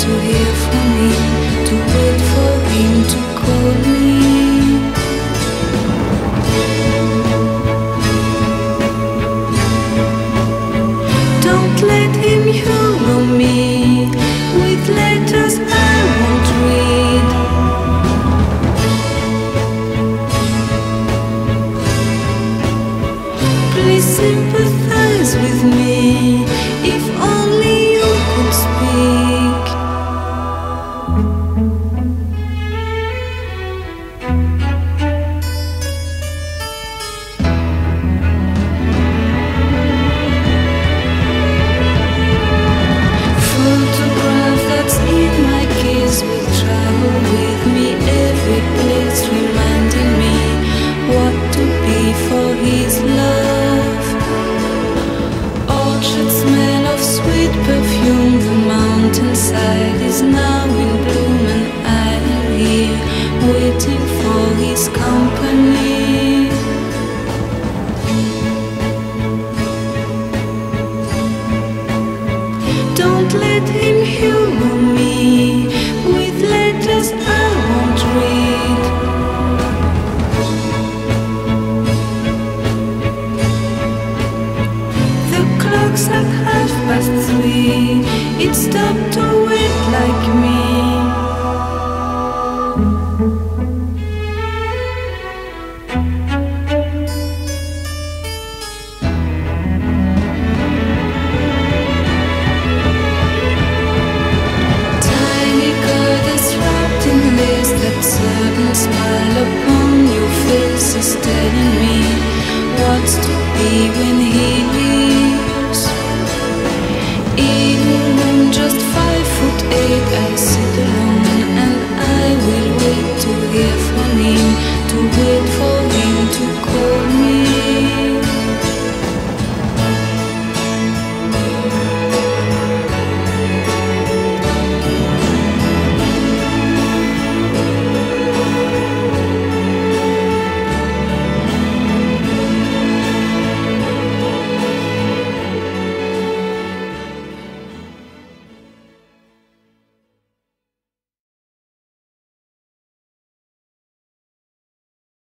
to hear from him, to wait for him to call me. Don't let him humor me with letters I won't read. Please sympathize with me, if only you could speak. Photograph that's in my case will travel with me every place, reminding me what to be for his love. Orchard smell of sweet perfume, the mountainside is now in bloom, and I am here waiting for his company. Don't let him humor me with letters I won't read. The clock's at 3:30, it stopped to wait like me. Certain smile upon your face is telling me what's to be when he leaves. Even just 5